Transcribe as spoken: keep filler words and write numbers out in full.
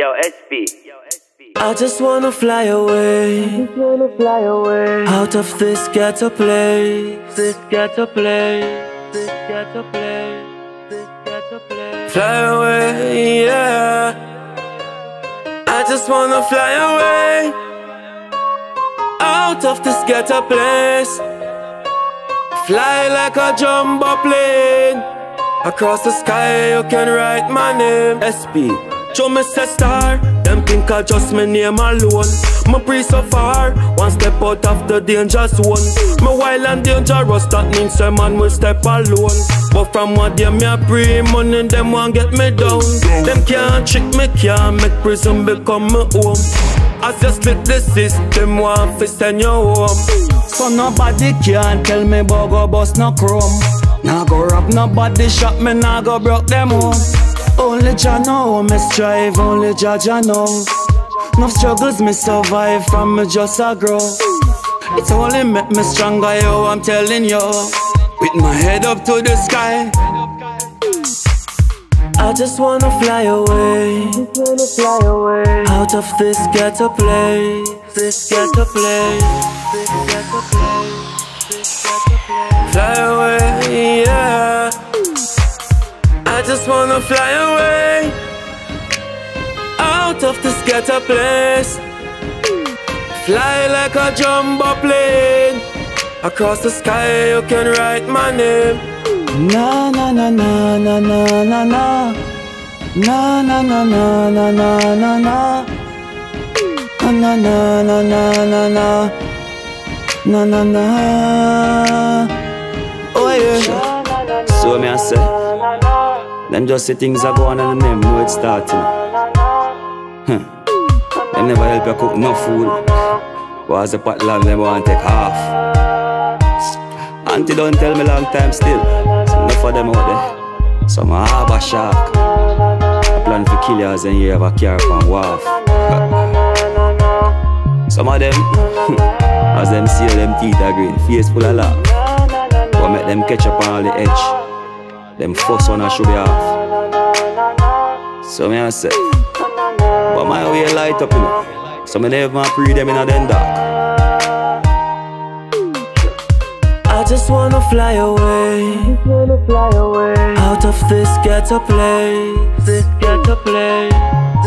Yo, S P. I just wanna fly away, Just wanna fly away. out of this ghetto place, this ghetto place, this ghetto place, this ghetto place. Fly away, yeah. I just wanna fly away, out of this ghetto place. Fly like a jumbo plane, across the sky you can write my name. S P. Show me say star, them think I just my name alone. My pre so far, one step out of the danger zone. Me wild and dangerous, that means a man will step alone. But from what day me a pre, money them want get me down. Them can't trick me, can't make prison become my home. As you split the system, want to send you home. So nobody can tell me about go bust no chrome. Nah go rob nobody shot me, nah go broke them home. Only Jah know me strive, only Jah Jah know. No struggles me survive from me just a grow. It's only make me stronger, yo, I'm telling you. With my head up to the sky, I just wanna fly away, Just wanna fly away. out of this ghetto place, this ghetto place, this ghetto place, this ghetto place. Fly away, yeah. I just wanna fly away, out of this ghetto place. Fly like a jumbo plane, across the sky you can write my name. Na na na na na na na na. Na na na na na na na na. Na na na na na na. Na na na. Oh yeah. So me I say, them just say things are going on and them know it's starting. Huh. Them never help you cook no food. Was the pot long, them want to take half. Auntie don't tell me long time still. So enough of them out there. Some a harbor shark. I plan for kill yours and you have a car from wharf. Some of them, as them see them teeth are green, face full of laugh. But make them catch up on all the edge. Them first one I should be off. So me I say, but my way light up, you know. So me never pre them in a den dark. I just wanna fly away, Just wanna fly away. out of this ghetto place, this ghetto place.